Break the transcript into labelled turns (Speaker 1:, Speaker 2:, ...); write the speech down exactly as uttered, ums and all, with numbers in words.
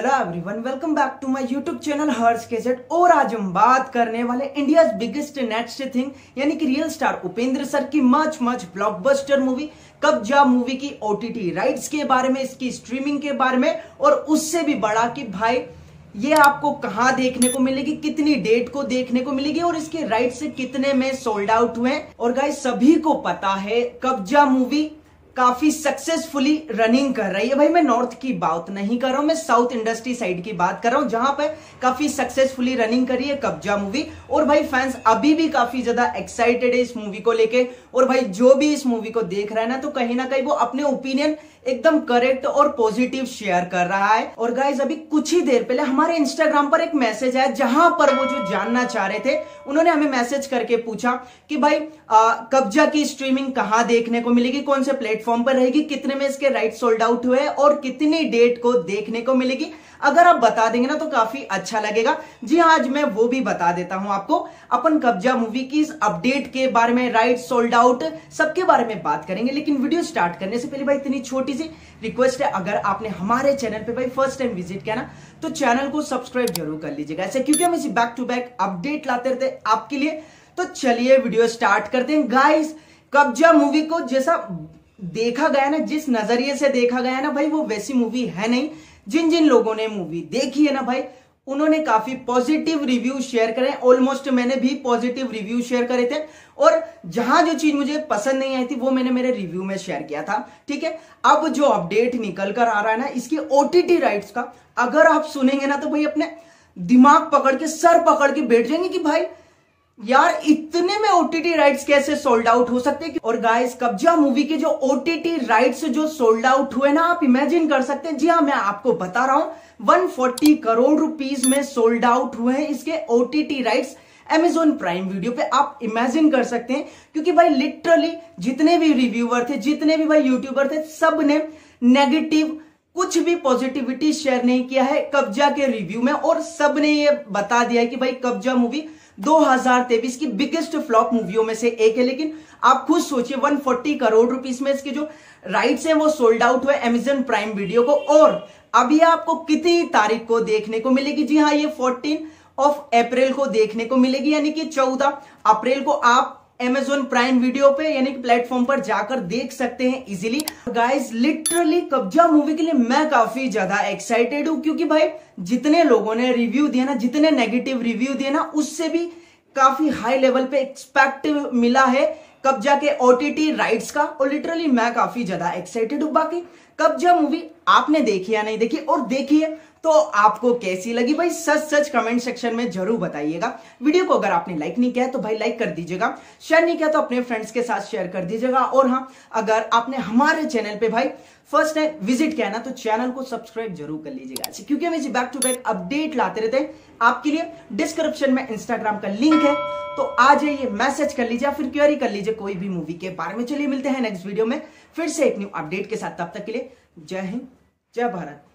Speaker 1: Hello everyone, welcome back to my YouTube channel Harsh gadget. और आज हम बात करने वाले इंडिया बिगेस्ट नेक्स्ट थिंग यानी कि रियल स्टार उपेंद्र सर की much much blockbuster movie Kabzaa movie की ओटीटी राइट्स के बारे में, इसकी स्ट्रीमिंग के बारे में, और उससे भी बड़ा कि भाई ये आपको कहां देखने को मिलेगी, कितनी डेट को देखने को मिलेगी और इसके राइट से कितने में सोल्ड आउट हुए। और गाइस सभी को पता है कब्जा मूवी काफी सक्सेसफुली रनिंग कर रही है। भाई मैं नॉर्थ की बात नहीं कर रहा हूं, मैं साउथ इंडस्ट्री साइड की बात कर रहा हूं जहां पे काफी सक्सेसफुली रनिंग कर रही है कब्जा मूवी। और भाई फैंस अभी भी काफी ज्यादा एक्साइटेड है इस मूवी को लेके। और भाई जो भी इस मूवी को देख रहा है ना, तो कहीं ना कहीं वो अपने ओपिनियन एकदम करेक्ट और पॉजिटिव शेयर कर रहा है। और गाइज अभी कुछ ही देर पहले हमारे इंस्टाग्राम पर एक मैसेज आया जहां पर वो जो जानना चाह रहे थे उन्होंने हमें मैसेज करके पूछा कि भाई आ, कब्जा की स्ट्रीमिंग कहां देखने को मिलेगी, कौन से प्लेटफॉर्म पर रहेगी, कितने में इसके राइट सोल्ड आउट हुए और कितनी डेट को देखने को मिलेगी। अगर आप बता देंगे ना तो काफी अच्छा लगेगा। जी हाँ, आज मैं वो भी बता देता हूं आपको। अपन कब्जा मूवी की इस अपडेट के बारे में, राइट सोल्ड आउट सबके बारे में बात करेंगे। लेकिन वीडियो स्टार्ट करने से पहले भाई इतनी छोटी सी रिक्वेस्ट है, अगर आपने हमारे चैनल पे भाई फर्स्ट टाइम विजिट किया ना तो चैनल को सब्सक्राइब जरूर कर लीजिएगा, ऐसे क्योंकि हम इसी बैक टू बैक अपडेट लाते रहते हैं आपके लिए। तो चलिए वीडियो स्टार्ट करते हैं। गाइस कब्जा मूवी को जैसा देखा गया ना, जिस नजरिए से देखा गया ना भाई, वो वैसी मूवी है नहीं। जिन जिन लोगों ने मूवी देखी है ना भाई, उन्होंने काफी पॉजिटिव रिव्यू शेयर करे। ऑलमोस्ट मैंने भी पॉजिटिव रिव्यू शेयर करे थे और जहां जो चीज मुझे पसंद नहीं आई थी वो मैंने मेरे रिव्यू में शेयर किया था। ठीक है, अब जो अपडेट निकल कर आ रहा है ना इसकी ओटीटी राइट्स का, अगर आप सुनेंगे ना तो भाई अपने दिमाग पकड़ के, सर पकड़ के बैठ जाएंगे कि भाई यार इतने में ओटीटी राइट्स कैसे सोल्ड आउट हो सकते हैं। और गाइस कब्जा मूवी के जो ओटीटी राइट्स जो सोल्ड आउट हुए ना, आप इमेजिन कर सकते हैं। जी हाँ, मैं आपको बता रहा हूं एक सौ चालीस करोड़ रुपीस में सोल्ड आउट हुए हैं इसके OTT rights Amazon Prime video पे। आप इमेजिन कर सकते हैं, क्योंकि भाई लिटरली जितने भी रिव्यूअर थे, जितने भी भाई यूट्यूबर थे, सब ने नेगेटिव कुछ भी पॉजिटिविटी शेयर नहीं किया है कब्जा के रिव्यू में। और सब ने ये बता दिया है कि भाई कब्जा मूवी दो हज़ार तेईस की बिगेस्ट फ्लॉप मूवियों में से एक है। लेकिन आप खुद सोचिए एक सौ चालीस करोड़ रुपीस में इसके जो राइट्स हैं वो सोल्ड आउट हुए अमेजॉन प्राइम वीडियो को। और अभी आपको कितनी तारीख को देखने को मिलेगी? जी हाँ, ये चौदह ऑफ अप्रैल को देखने को मिलेगी, यानी कि चौदह अप्रैल को आप Amazon प्राइम वीडियो पे यानी कि प्लेटफॉर्म पर जाकर देख सकते हैं easily. Guys literally Kabzaa movie के लिए मैं काफी ज्यादा एक्साइटेड हूं, क्योंकि भाई जितने लोगों ने रिव्यू दिया ना, जितने नेगेटिव रिव्यू दिए ना, उससे भी काफी हाई लेवल पे एक्सपेक्ट मिला है कब्जा के ओटीटी राइट्स का। और लिटरली मैं काफी ज्यादा एक्साइटेड हूं। बाकी कब्जा मूवी आपने देखी या नहीं देखी, और देखिए तो आपको कैसी लगी भाई सच सच कमेंट सेक्शन में जरूर बताइएगा। वीडियो को अगर आपने लाइक नहीं किया है तो भाई लाइक कर दीजिएगा, शेयर नहीं किया तो अपने फ्रेंड्स के साथ शेयर कर दीजिएगा। और हाँ, अगर आपने हमारे चैनल पे भाई फर्स्ट टाइम विजिट किया ना तो चैनल को सब्सक्राइब जरूर कर लीजिएगा, क्योंकि हम इसी बैक टू बैक अपडेट लाते रहते हैं आपके लिए। डिस्क्रिप्शन में इंस्टाग्राम का लिंक है, तो आ जाइए, मैसेज कर लीजिए, फिर क्वेरी कर लीजिए कोई भी मूवी के बारे में। चलिए मिलते हैं नेक्स्ट वीडियो में फिर से एक न्यू अपडेट के साथ। तब तक के लिए जय हिंद, जय भारत।